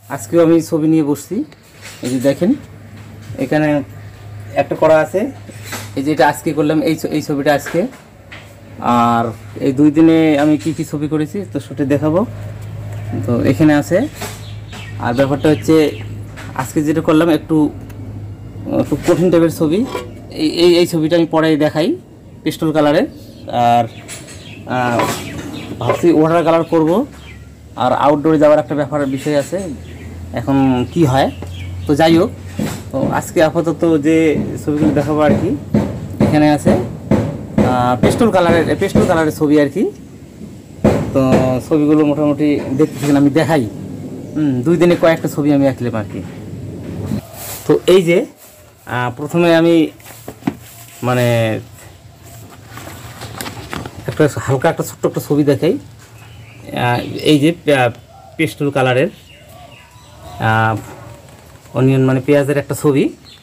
আজকেও আমি ছবি নিয়ে বসছি। এই যে দেখেন এখানে একটা করা আছে, এই যে এটা আজকে করলাম, এই ছবিটা আজকে। আর এই 2 দিনে আমি কি কি ছবি করেছি তো সেটা দেখাবো। তো এখানে আছে। আর ব্যাপারটা হচ্ছে আজকে যেটা করলাম একটু কঠিন টাইপের ছবি। এই ছবিটা আমি পরে দেখাই, পেস্টেল কালারের। আর ভাবছি ওয়াটার কালার করব। আর আউটডোরে যাওয়ার একটা বিষয় আছে, এখন কি হয়। তো যাই হোক, তো আজকে আপাতত যে ছবিগুলো দেখাবো আর কি, এখানে আছে পেস্টেল কালারের ছবি আর কি। তো ছবিগুলো মোটামুটি দেখতেছেন, আমি দেখাই। 2 দিনে কয়েকটা ছবি আমি আঁকলাম আর কি। তো এই যে প্রথমে আমি মানে একটা হালকা একটা ছোট্ট একটা ছবি দেখাই। এই যে পেস্টেল কালারের অনিয়ন মানে পেঁয়াজের একটা ছবি,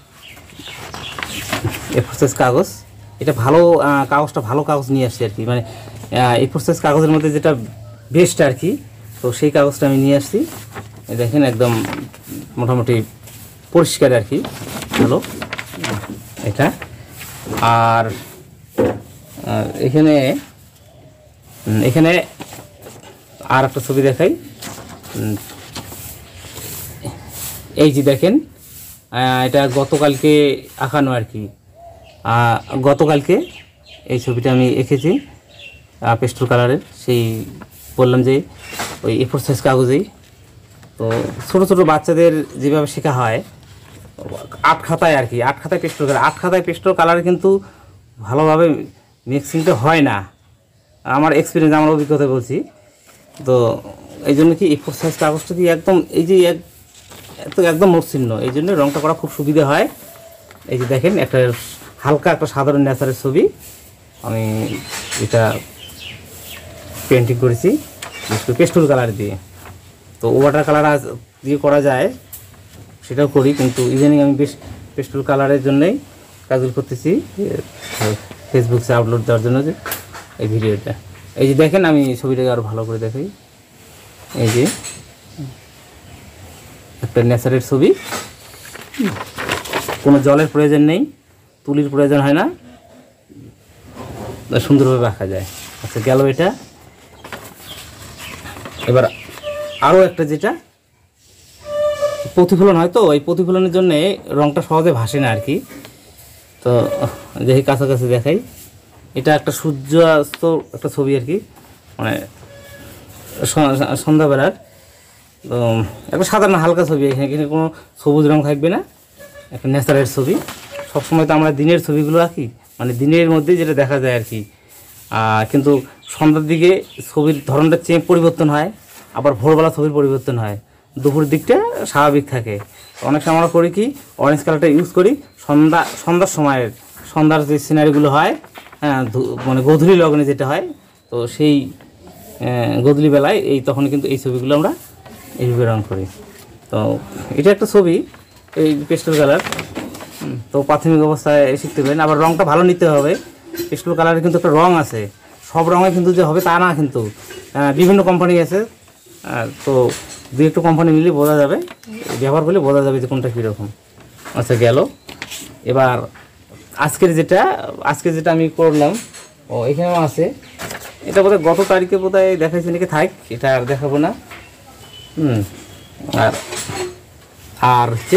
A4 সাইজ কাগজ। এটা ভালো কাগজটা, ভালো কাগজ নিয়ে আসছি আর কি, মানে A4 সাইজ কাগজের মধ্যে যেটা বেস্ট আর কি। তো সেই কাগজটা আমি নিয়ে আসছি। দেখেন একদম মোটামুটি পরিষ্কার আর কি, ভালো এটা। আর এখানে আর একটা ছবি দেখাই। এই যে দেখেন এটা গতকালকে আঁকানো আর কি। গতকালকে এই ছবিটা আমি এঁকেছি পেস্টেল কালারের। সেই বললাম যে ওই A4 সাইজ কাগজেই। তো ছোটো ছোটো বাচ্চাদের যেভাবে শেখা হয় 8 খাতায় আর কি, 8 খাতায় পেস্টেল কালার। 8 খাতায় পেস্টেল কালার কিন্তু ভালোভাবে মিক্সিংটা হয় না, আমার এক্সপিরিয়েন্স, আমার অভিজ্ঞতা বলছি। তো এই জন্য কি A4 সাইজ কাগজটা দিয়ে একদম এই যে একদম মসৃণ, এই জন্য রঙটা করা খুব সুবিধা হয়। এই যে দেখেন একটা হালকা একটা সাধারণ নেচারের ছবি আমি এটা পেন্টিং করেছি পেস্টেল কালার দিয়ে। তো ওয়াটার কালার দিয়ে করা যায় সেটাও করি, কিন্তু ইদানিং আমি বেশ পেস্টেল কালারের জন্যই কাজগুলো করতেছি ফেসবুকে আপলোড দেওয়ার জন্য যে এই ভিডিওটা। এই যে দেখেন আমি ছবিটাকে আরও ভালো করে দেখাই। এই যে একটা নেচারের ছবি, কোনো জলের প্রয়োজন নেই, তুলির প্রয়োজন হয় না, সুন্দরভাবে রাখা যায়। আচ্ছা গেল এটা। এবার আরও একটা যেটা প্রতিফলন হয়, তো এই প্রতিফলনের জন্যে রঙটা সহজে ভাসে না আর কি। তো দেখি কাছাকাছি দেখাই। এটা একটা সূর্যাস্ত একটা ছবি আর কি, মানে সন্ধ্যাবেলার। তো একটা সাধারণ হালকা ছবি, এখানে কোনো সবুজ রং থাকবে না, একটা ন্যাচারাল ছবি। সবসময় তো আমরা দিনের ছবিগুলো আঁকি, মানে দিনের মধ্যেই যেটা দেখা যায় আর কি। কিন্তু সন্ধ্যার দিকে ছবির ধরনটা পরিবর্তন হয়, আবার ভোরবেলা ছবির পরিবর্তন হয়, দুপুরের দিকটা স্বাভাবিক থাকে। অনেক সময় আমরা করি কি অরেঞ্জ কালারটা ইউজ করি সন্ধ্যার সময়ের, সন্ধ্যার যে সিনারিগুলো হয়, হ্যাঁ মানে গোধূলি লগ্নে যেটা হয়, তো সেই গোধূলি বেলায় তখন কিন্তু এই ছবিগুলো আমরা এইভাবে রং করি। তো এটা একটা ছবি, এই পেস্টেল কালার। তো প্রাথমিক অবস্থায় শিখতে পারেন। আবার রঙটা ভালো নিতে হবে। পেস্টেল কালারের কিন্তু একটা রং আছে, সব রঙে কিন্তু যে হবে তা না, কিন্তু বিভিন্ন কোম্পানি আছে। তো 2-1 কোম্পানি মিলে বোঝা যাবে, ব্যবহার করলে বোঝা যাবে যে কোনটা কীরকম। আচ্ছা গেল। এবার আজকে যেটা আমি করলাম, এখানেও আছে। এটা বোধহয় গত তারিখে বোধহয় দেখাইছে নাকি, থাক এটা আর দেখাবো না। আর হচ্ছে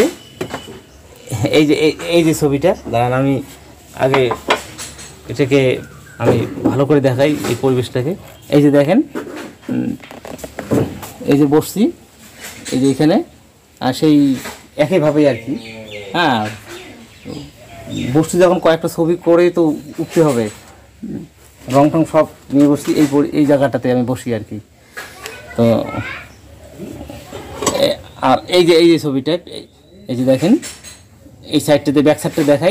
এই যে ছবিটা, দাঁড়ান আমি আগে এটাকে আমি ভালো করে দেখাই এই পরিবেশটাকে। এই যে দেখেন, এই যে বসছি, এই যে এখানে সেই একইভাবেই আর কি। হ্যাঁ, বসছি যখন কয়েকটা ছবি করে তো উঠতে হবে, রং টং সব নিয়ে বসছি এই জায়গাটাতে আমি বসি আর কি। তো আর এই যে ছবিটা, এই যে দেখেন এই সাইডটাতে, ব্যাক সাইডটা দেখাই।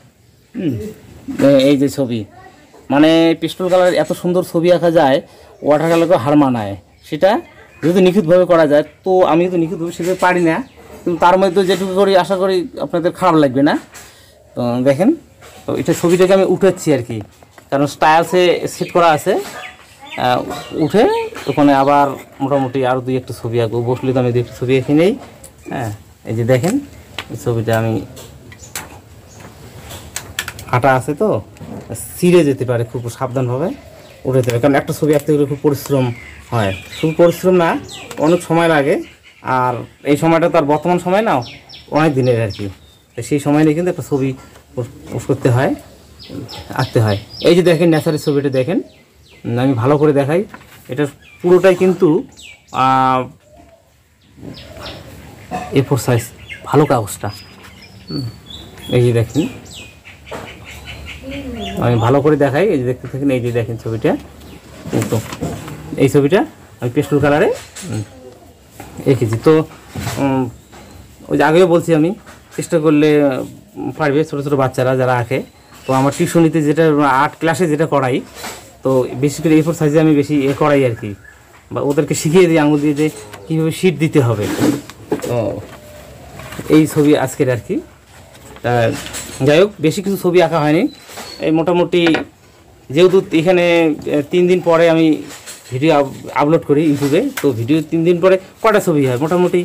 এই যে ছবি, মানে পেস্টেল কালার এত সুন্দর ছবি আঁকা যায়, ওয়াটার কালারকে হার মানায়। সেটা যদি নিখুঁতভাবে করা যায়, তো আমি কিন্তু নিখুঁতভাবে সেভাবে পারি না, কিন্তু তার মধ্যে যেটুকু করি আশা করি আপনাদের খারাপ লাগবে না। তো দেখেন, তো এটা ছবিটাকে আমি উঠাচ্ছি আর কি, কারণ স্টাইলসে সেট করা আছে। উঠে ওখানে আবার মোটামুটি আরও 2-1টা ছবি আঁকবো। বসলে তো আমি 2-1টা ছবি এঁকে নেই। হ্যাঁ, এই যে দেখেন এই ছবিটা আমি কাটা আছে তো ছিঁড়ে যেতে পারে, খুব সাবধানভাবে উঠে যেতে পারে, কারণ একটা ছবি আঁকতে গেলে খুব পরিশ্রম হয়। খুব পরিশ্রম না, অনেক সময় লাগে। আর এই সময়টা তো আর বর্তমান সময় না, অনেক দিনের আর কি। তো সেই সময় নিয়ে কিন্তু একটা ছবি করতে হয়, আঁকতে হয়। এই যে দেখেন ন্যাচারের ছবিটা দেখেন, আমি ভালো করে দেখাই। এটা পুরোটাই কিন্তু A4 সাইজ ভালো কাগজটা। এই যে দেখেন, আমি ভালো করে দেখাই। এই যে দেখতে থাকেন, এই যে দেখেন ছবিটা, কিন্তু এই ছবিটা আমি পেস্টুল কালারে এঁকেছি। তো ওই যে আগেও বলছি, আমি চেষ্টা করলে পারবে ছোটো ছোটো বাচ্চারা যারা আঁকে। তো আমার টিউশনিতে যেটা আর্ট ক্লাসে যেটা করাই, তো বেশি করে A4 সাইজে আমি বেশি করাই আর কি, বা ওদেরকে শিখিয়ে দিই আঙুল দিয়ে যে কীভাবে শিট দিতে হবে। তো এই ছবি আজকের আর কি। যাই হোক, বেশি কিছু ছবি আঁকা হয়নি। এই মোটামুটি যেহেতু এখানে 3 দিন পরে আমি ভিডিও আপলোড করি ইউটিউবে, তো ভিডিও 3 দিন পরে কটা ছবি হয় মোটামুটি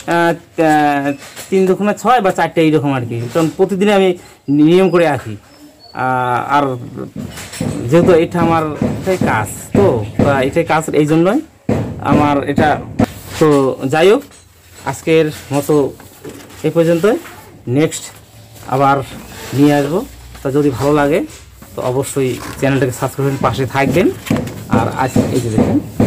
3 দুগুণে 6 বা 4টে এইরকম আর কি, কারণ প্রতিদিনে আমি নিয়ম করে আঁকি। আর যেহেতু এটা আমার এটাই কাজ, তো এটাই কাজ, এই জন্যই আমার এটা। তো যাই হোক, আজকের মতো এই পর্যন্তই। নেক্সট আবার নিয়ে আসবো। তা যদি ভালো লাগে তো অবশ্যই চ্যানেলটাকে সাবস্ক্রাইব করে পাশে থাকবেন। আর আজ এই যে দেখেন